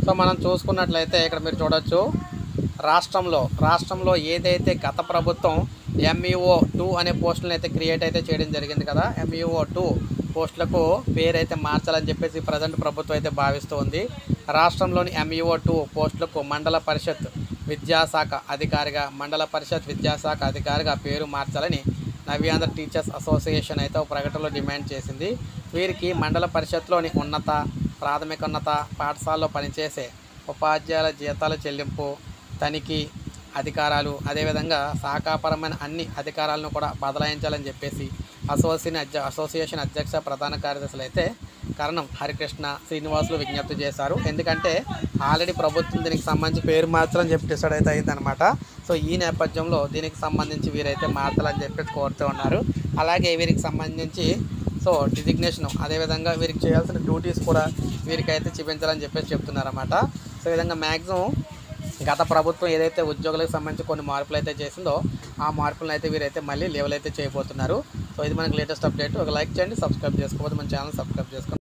So మనం చూసుకున్నట్లయితే ఇక్కడ మీరు చూడొచ్చు రాష్ట్రంలో ఏదైతే గత ప్రభుత్వం MEO2 అనే పోస్టులను అయితే క్రియేట్ అయితే చేయడం జరిగింది కదా. MEO2 పోస్టులకు పేరైతే మార్చాలని చెప్పేసి ప్రజెంట్ ప్రభుత్వం అయితే భావిస్తూ ఉంది. రాష్ట్రంలోని MEO2 పోస్టులకు మండల పరిషత్ విద్యాశాఖ అధికారిగా పేరు మార్చాలని నవ్యాంధ్ర టీచర్స్ అసోసియేషన్ అయితే ఒక ప్రకటనలో డిమాండ్ చేసింది. వీరికి మండల పరిషత్లోని ప్రాథమికోన్నత పాఠశాలలో పనిచేసే ఉపాధ్యాయుల జీతాల చెల్లింపు, తనిఖీ అధికారాలు, అదేవిధంగా శాఖాపరమైన అన్ని అధికారాలను కూడా బదలాయించాలని చెప్పేసి అసోసియేషన్ అధ్యక్ష ప్రధాన కార్యదర్శులు అయితే కరణం హరికృష్ణ శ్రీనివాసులు విజ్ఞప్తి చేశారు. ఎందుకంటే ఆల్రెడీ ప్రభుత్వం దీనికి సంబంధించి పేరు మార్చాలని చెప్పి డిసైడ్ అయితే అయిందనమాట. సో ఈ నేపథ్యంలో దీనికి సంబంధించి వీరైతే మార్చాలని చెప్పేసి కోరుతూ ఉన్నారు. అలాగే వీరికి సంబంధించి డిజిగ్నేషన్, అదేవిధంగా వీరికి చేయాల్సిన డ్యూటీస్ కూడా వీరికైతే చూపించాలని చెప్పేసి చెప్తున్నారన్నమాట. సో ఈ విధంగా మ్యాక్సిమం గత ప్రభుత్వం ఏదైతే ఉద్యోగులకు సంబంధించి కొన్ని మార్పులు అయితే చేసిందో ఆ మార్పులను అయితే వీరైతే మళ్ళీ లెవెల్ అయితే చేయబోతున్నారు. సో ఇది మనకి లేటెస్ట్ అప్డేట్. ఒక లైక్ చేయండి, సబ్స్క్రైబ్ చేసుకోకపోతే మన ఛానల్ సబ్స్క్రైబ్ చేసుకోండి.